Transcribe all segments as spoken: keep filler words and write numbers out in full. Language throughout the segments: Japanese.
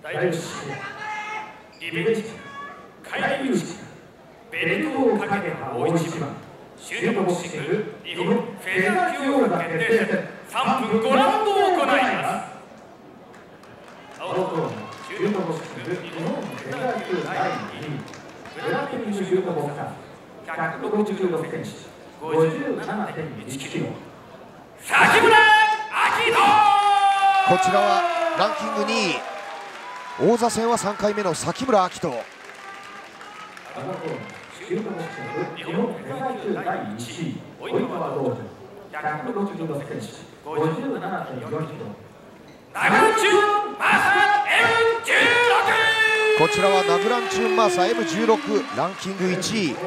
大吉リベンジ返り討ちベルトをかけた大一番シュートボクシング日本フェザー級王座決定戦さんぷんごラウンドを行います。青のコーナーシュートボクシング日本フェザー級だいに位ブラックシュートボクサーひゃくろくじゅうろくセンチ ごじゅうななてんいちキロ崎村明人。 こちらはランキングにい王座戦はさんかいめの崎村明人。 日本フェザー級だいいちい及川道場ひゃくろくじゅうろくセンチ ごじゅうななてんよんキロナグランチューンマーサ エムじゅうろく。 こちらはナグランチューンマーサ エムじゅうろく ランキングいちい。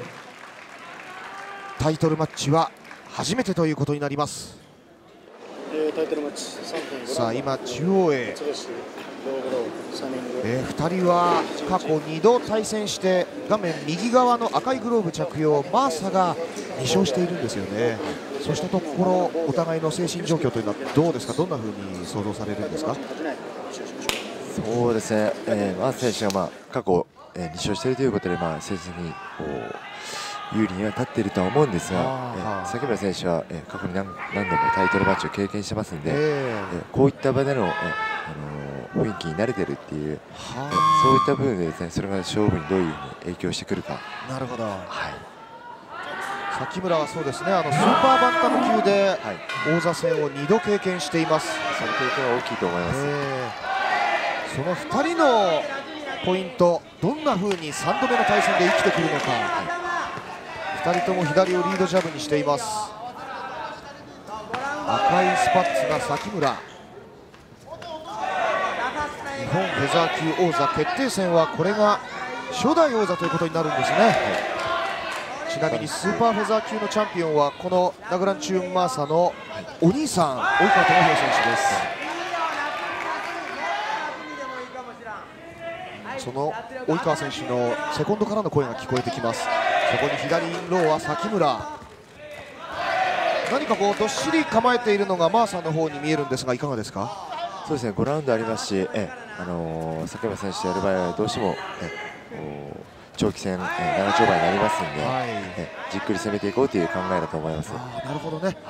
タイトルマッチは初めてということになります。 タイトルマッチさんぷんごさあ今中央へ、えー、ふたりは過去にど対戦して画面右側の赤いグローブ着用マーサがに勝しているんですよね。そうしたところお互いの精神状況というのはどうですか、どんなふうに想像されるんですか。 そうですね、えー、マーサ選手が、まあ、過去、えー、に勝しているということで、まあ、成績にこう有利には立っているとは思うんですが、え崎村選手は、え過去に 何, 何度もタイトルマッチを経験してますので、ええこういった場での、えあのー、雰囲気に慣れているっていう、えそういった部分でですね、それが勝負にどういうふうに影響してくるか。 なるほど、はい、崎村はそうですね、あのスーパーバンタム級で王座戦をにど経験しています。 その経験は大きいと思います。 そのふたりのポイント、どんなふうにさんどめの対戦で生きてくるのか。はい、ふたりとも左をリードジャブにしています。赤いスパッツが崎村。日本フェザー級王座決定戦はこれが初代王座ということになるんですね。はい、ちなみにスーパーフェザー級のチャンピオンはこのナグランチューンマーサのお兄さん、及川智弘選手です。その及川選手のセコンドからの声が聞こえてきます。そこに左インローは崎村。何かこうどっしり構えているのがマーサの方に見えるんですが、いかがですか。 そうですね、ごラウンドありますし、えあのー、崎村選手とやる場合はどうしてもえ長期戦、え長丁場になりますので、はい、えじっくり攻めていこうという考えだと思います。 あ、なるほどね、はい、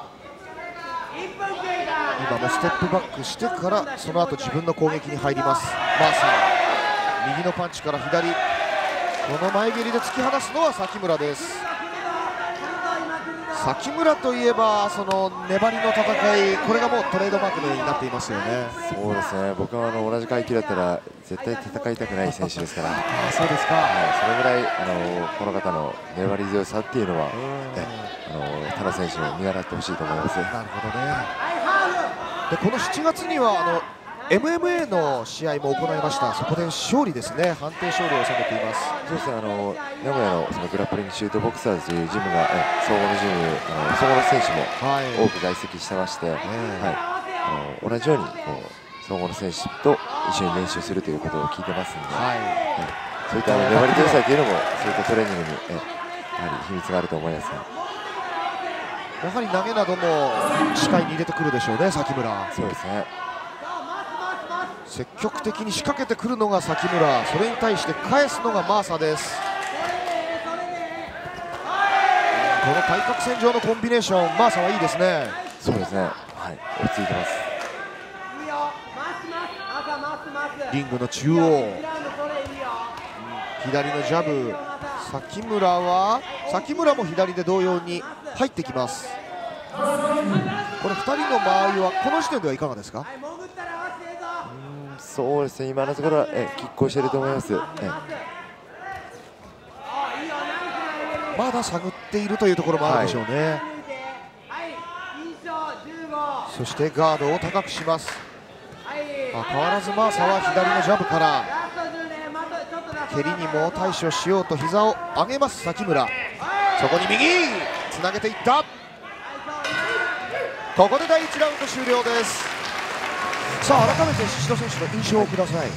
今もステップバックしてからその後自分の攻撃に入りますマーサ。右のパンチから左、この前蹴りで突き放すのは崎村です。崎村といえばその粘りの戦い、これがもうトレードマークのようになっていますよね。 そうですね、僕はあの同じ階級だったら絶対戦いたくない選手ですから。 あ、そうですか、 はい、それぐらいあのこの方の粘り強さっていうのは、えあの田中選手に見習ってほしいと思います。なるほどね。でこのしちがつにはあのエムエムエー の試合も行いました。そこで勝利ですね、判定勝利を収めています。 そうですね、あの名古屋のそのグラップリングシュートボクサーズというジムが、え総合のジム、あの総合の選手も多く在籍してまして、はい、あの同じようにこう総合の選手と一緒に練習するということを聞いてますので、はい、そういった粘り強さというのもそういったトレーニングにえやはり秘密があると思います。 やはり投げなども視界に入れてくるでしょうね、崎村。 そうですね、 積極的に仕掛けてくるのが崎村、それに対して返すのがマーサです。この対角線上のコンビネーション、マーサはいいですね。 そうですね、はい、落ち着いてます。 リングの中央、左のジャブ、崎村は崎村も左で同様に入ってきます。これふたりの間合いはこの時点ではいかがですか。 そうですね、今のところはえ拮抗していると思います。えまだ探っているというところもあるでしょうね。はい、そしてガードを高くします。あ、変わらずマーサは左のジャブから蹴りにも対処しようと膝を上げます崎村。そこに右つなげていった。ここでだいいちラウンド終了です。さあ改めて宍戸選手の印象をください。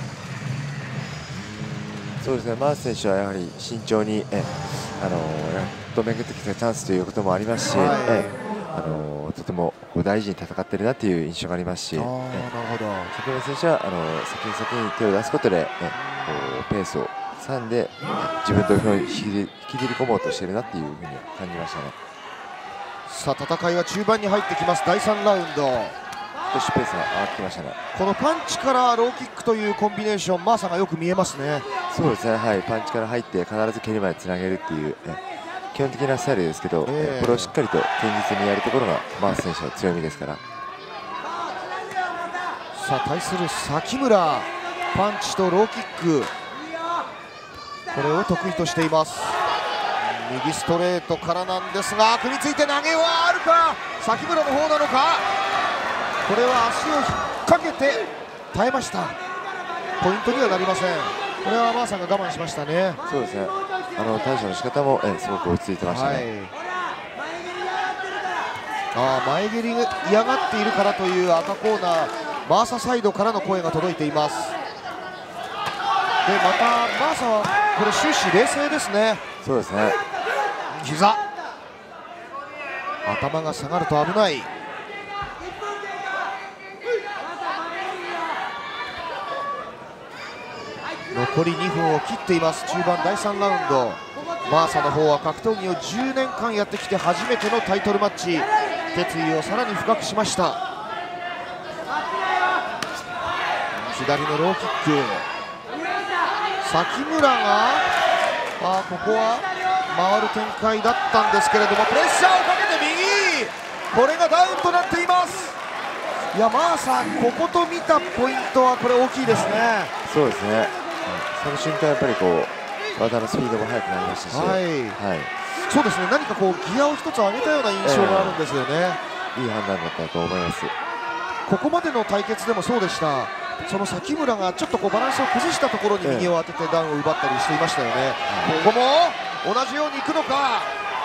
そうですね、マース選手はやはり慎重にえあのやっと巡ってきたチャンスということもありますし、はい、えあのとてもこう大事に戦っているなという印象がありますし、 あーなるほど。 崎村選手はあの先に先に手を出すことで、ね、こうペースをさんで自分と引き引きずり込もうとしているなというふうに感じましたね。 さあ戦いは中盤に入ってきます。だいさんラウンド。 少しペースが上がってきましたね。 このパンチからローキックというコンビネーション、マーサがよく見えますね。 そうですね、はい、パンチから入って必ず蹴りまでつなげるっていう、え基本的なスタイルですけど、 えー、 これをしっかりと堅実にやるところがマース選手の強みですから。 さあ対する崎村、パンチとローキック、これを得意としています。右ストレートからなんですが、組みついて投げはあるか、崎村の方なのか。これは足を引っ掛けて耐えました。ポイントにはなりません。これはマーさんが我慢しましたね。 そうですね、あの対処の仕方もえすごく落ち着いてましたね。はい、 あ前蹴りが嫌がっているからという赤コーナー、マーササイドからの声が届いています。でまたマーサはこれ終始冷静ですね。 そうですね、 膝、頭が下がると危ない。残りにふんを切っています。中盤だいさんラウンド。マーサの方は格闘技をじゅうねんかんやってきて初めてのタイトルマッチ、決意をさらに深くしました。左のローキック、崎村があここは回る展開だったんですけれども、プレッシャーをかけて右、これがダウンとなっています。いやマーサここと見たポイントはこれ大きいですね。 そうですね、その瞬間やっぱりこう技のスピードも速くなりましたし、 はい、はい、そうですね、何かこうギアを一つ上げたような印象があるんですよね。 えー、いい判断だったと思います。 ここまでの対決でもそうでした。その崎村がちょっとこうバランスを崩したところに右を当ててダウンを奪ったりしていましたよね。えー、ここも同じようにいくのか。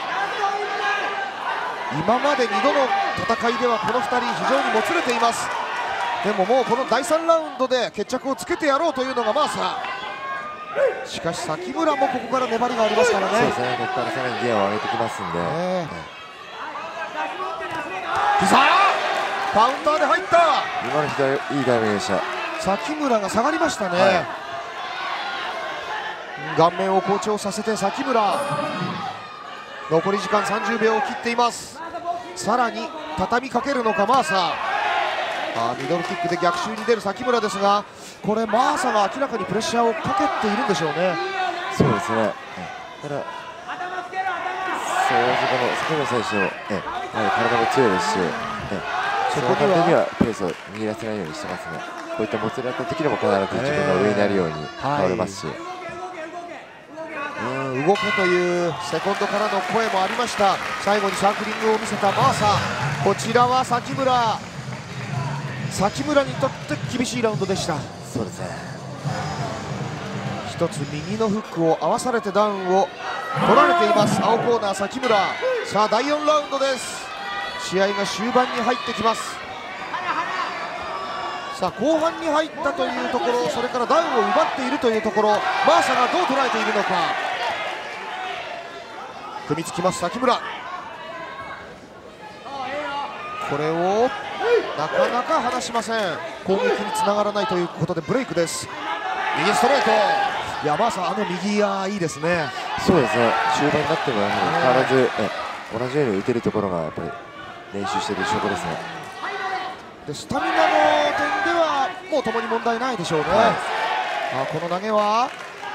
今までにどの戦いではこのふたり非常にもつれています。でももうこのだいさんラウンドで決着をつけてやろうというのがマーサ。しかし崎村もここから粘りがありますからね。 そうですね、ここからさらにギアを上げてきますんで、ね、 膝カウンターで入った。 今の左いいタイミングでした。 崎村が下がりましたね。はい、顔面を好調させて崎村、残り時間さんじゅうびょうを切っています。さらに畳みかけるのかマーサ。あミドルキックで逆襲に出る崎村ですが、これマーサが明らかにプレッシャーをかけているんでしょうね。 そうですね、ただそうこの崎村選手のえやはり体も強いですし、えそこにはペースを握らせないようにしてますね。こういったもつれ合った時でも必ず自分が上になるように倒れますし、はい、 うん動けというセコンドからの声もありました。最後にサークリングを見せたマーサ。こちらは崎村、崎村にとって厳しいラウンドでした。 そうですね、 一つ右のフックを合わされてダウンを取られています。青コーナー崎村。さあだいよんラウンドです。試合が終盤に入ってきます。さあ後半に入ったというところ、それからダウンを奪っているというところ、マーサがどう捉えているのか。組みつきます崎村。これをなかなか離しません。攻撃につながらないということでブレイクです。右ストレート。いやマーサあの右がいいですね。 そうですね、終盤になってもやはり変わらずえ同じように打てるところがやっぱり練習している証拠ですね。 でスタミナの点ではもうともに問題ないでしょうね。はい、あこの投げは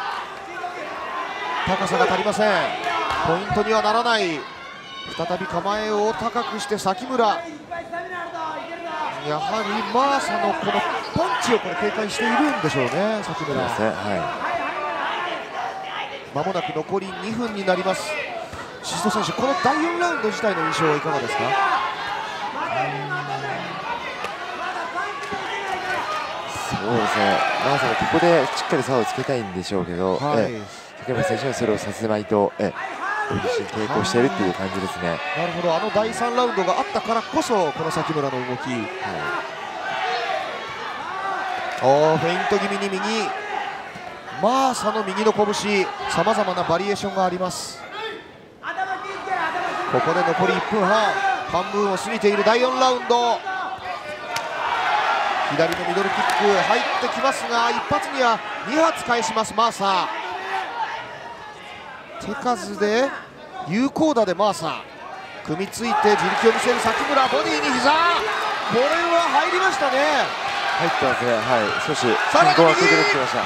高さが足りません。ポイントにはならない。再び構えを高くして崎村。やはりマーサのこのパンチをこれ警戒しているんでしょうね崎村。 ですね、はい、 まもなく残りにふんになります。シスト選手、このだいよんラウンド自体の印象はいかがですか。 そうですね、マーサもここでしっかり差をつけたいんでしょうけど、はい、え崎村選手はそれをさせまいとえご自身抵抗しているっていう感じですね。 なるほど、あのだいさんラウンドがあったからこそこの崎村の動き、はい、おフェイント気味に右、マーサの右の拳、さまざまなバリエーションがあります。ここで残りいっぷんはん、 半分を過ぎているだいよんラウンド。左のミドルキック入ってきますが、一発にはに発返します。マーサー手数で有効打でマーサー組みついて自力を見せる崎村。ボディに膝、これは入りましたね。 入ってますね。はい、少しさらに右進行が崩れてきました。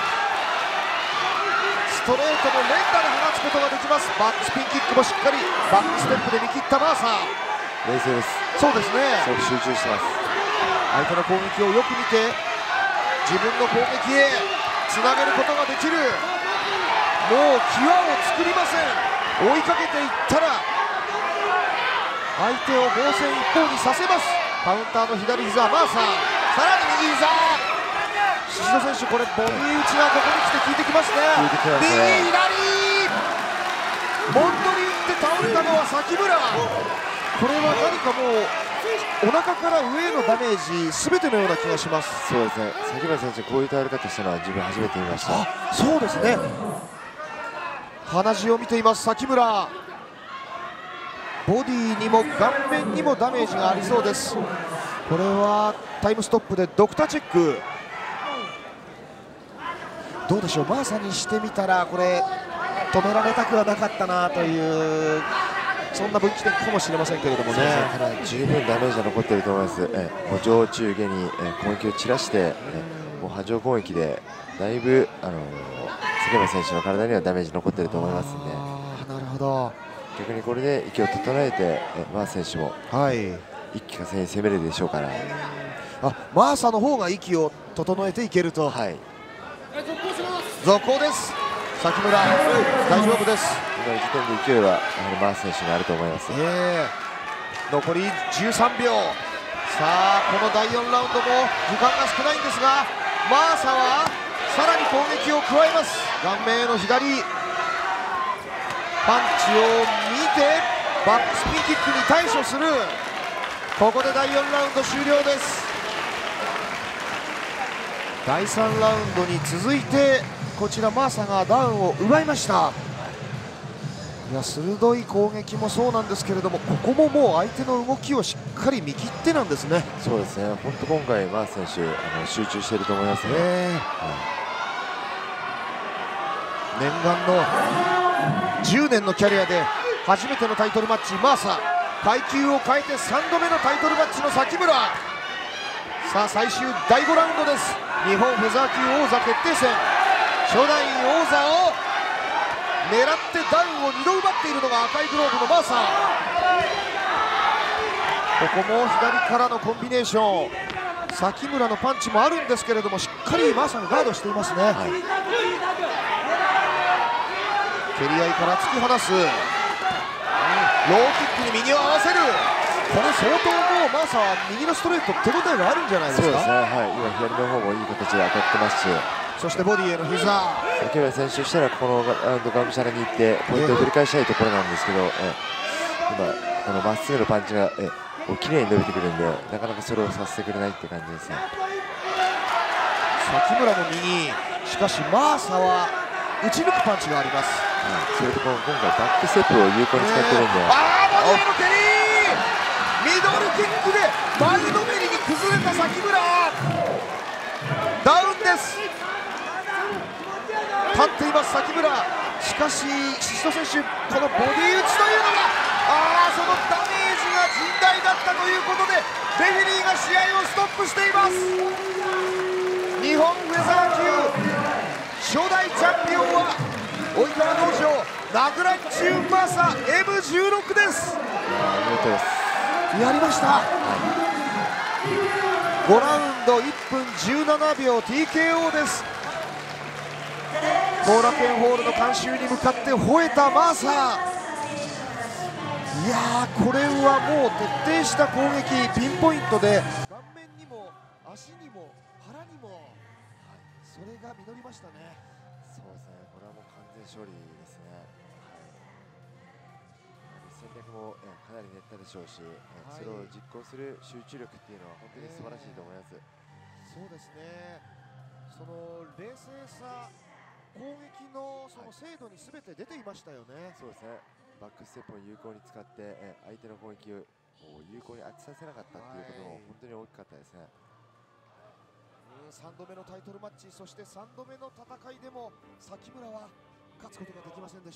ストレートの連打で放つことができます。バックスピンキックもしっかりバックステップで見切ったマーサー。 冷静です。 そうですね、 すごく集中してます。 相手の攻撃をよく見て自分の攻撃へつなげることができる。もう際を作りません。追いかけていったら相手を防戦一方にさせます。カウンターの左膝マーサー、さらに右膝。宍戸選手、これボディ打ちがここに来て効いてきますね。 効いてきますね。 右左モンドリ打って倒れたのは崎村。これは何かもうお腹から上へのダメージすべてのような気がします。 そうですね。崎村選手こういう倒れ方したのは自分初めて見ました。 あ、そうですね。鼻血を見ています崎村。ボディにも顔面にもダメージがありそうです。これはタイムストップでドクターチェック。どうでしょう、マーサにしてみたらこれ止められたくはなかったなというそんな分岐点かもしれませんけれどもね。 ただ十分ダメージが残っていると思います。えもう上中下にえ攻撃を散らしてえもう波状攻撃でだいぶあの崎村選手の体にはダメージ残っていると思いますので。 あー、なるほど。 逆にこれで息を整えてえマー選手もはい一気呵成に攻めるでしょうから。 あ、マーサの方が息を整えていけると。 はい。 続行です。崎村大丈夫です。 今の時点で勢いはやはりマー選手にあると思います。 えー、残りじゅうさんびょう。さあこのだいよんラウンドも時間が少ないんですが、マーサはさらに攻撃を加えます。顔面への左パンチを見てバックスピンキックに対処する。ここでだいよんラウンド終了です。だいさんラウンドに続いてこちらマーサがダウンを奪いました。いや、鋭い攻撃もそうなんですけれども、ここももう相手の動きをしっかり見切ってなんですね。 そうですね。本当今回マー選手あの集中していると思いますね。 えー、念願のじゅうねんのキャリアで初めてのタイトルマッチ、マーサ階級を変えてさんどめのタイトルマッチの崎村。さあ最終だいごラウンドです。日本フェザー級王座決定戦、初代王座を狙ってダウンをにど奪っているのが赤いグローブのマーサー。ここも左からのコンビネーション、崎村のパンチもあるんですけれどもしっかりマーサーがガードしていますね。はい、蹴り合いから突き放す、ローキックに右を合わせる。これ相当もうマーサーは右のストレート手応えがあるんじゃないですか。 そうですね。はい、今左の方もいい形で当たってますし、 そしてボディへの膝。 崎村選手としてはこのラウンドがむしゃらにいってポイントを取り返したいところなんですけど、え今このまっすぐのパンチがえこう綺麗に伸びてくるんで、なかなかそれをさせてくれないって感じですね。 崎村の右、しかしマーサは打ち抜くパンチがあります。 はい、それと今回バックステップを有効に使ってるんで、 ああボディへの蹴り、ミドルキックで前のめりに崩れた崎村、ダウンです。立っています崎村。しかし宍戸選手、このボディ打ちというのが、ああそのダメージが甚大だったということでレフェリーが試合をストップしています。日本フェザー級初代チャンピオンは及川道場名倉チューンマーサ エムじゅうろく です。 おめでとうです。 やりました、はい、ごラウンドいっぷんじゅうななびょう ティーケーオー です。後楽園ホールの観衆に向かって吠えたマーサー。いやー、これはもう徹底した攻撃、ピンポイントで顔面にも足にも腹にも、はい、それが実りましたね。 そうですね。これはもう完全勝利ですね。はい、戦略もえかなり練ったでしょうし、はい、それを実行する集中力っていうのは本当に素晴らしいと思います。 そうですね。その冷静さ、攻撃のその精度にすべて出ていましたよね。 そうですね。バックステップを有効に使ってえ相手の攻撃を有効に当てさせなかったっていうことも本当に大きかったですね。 さんどめのタイトルマッチ、そしてさんどめの戦いでも崎村は勝つことができませんでした。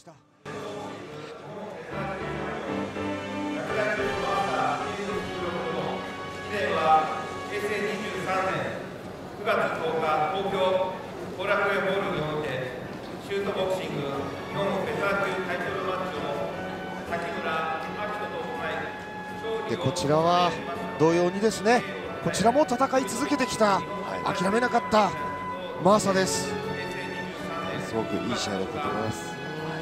以前はへいせいにじゅうさんねんくがつとおか、東京後楽園ホールにおいてシュートボクシング日本フェザー級タイトルマッチを崎村明人と行い、 でこちらは同様にですね、こちらも戦い続けてきた、はい、諦めなかったマーサです。 すごくいい試合だったと思います。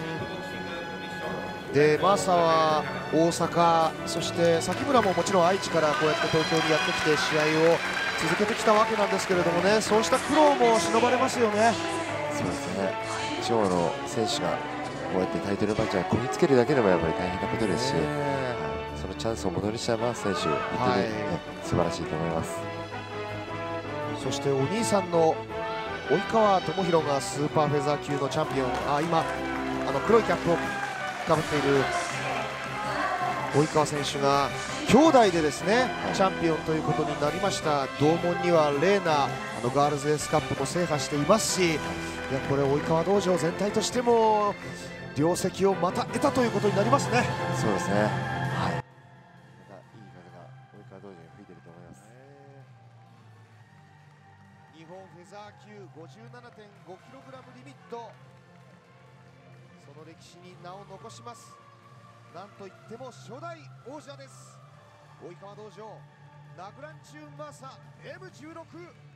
でマーサは大阪、そして崎村ももちろん愛知からこうやって東京にやってきて試合を続けてきたわけなんですけれどもね、そうした苦労も忍ばれますよね。 そうですね、地方の選手がこうやってタイトルマッチにこぎつけるだけでもやっぱり大変なことですし、はい、そのチャンスをものにしたマーサ選手、本当に、ね、はい、素晴らしいと思います。 そしてお兄さんの及川智弘がスーパーフェザー級のチャンピオン、あ今あの黒いキャップをかぶっている及川選手が兄弟でですね、はい、チャンピオンということになりました。同門にはレーナ、あのガールズエースカップも制覇していますし、いやこれ及川道場全体としても両席をまた得たということになりますね。 そうですね、はい、またいい風が及川道場に吹いていると思います。 日本フェザー級 ごじゅうななてんごキログラム リミット、その歴史に名を残します。なんといっても初代王者です。及川道場ナグランチューンマーサ エムじゅうろく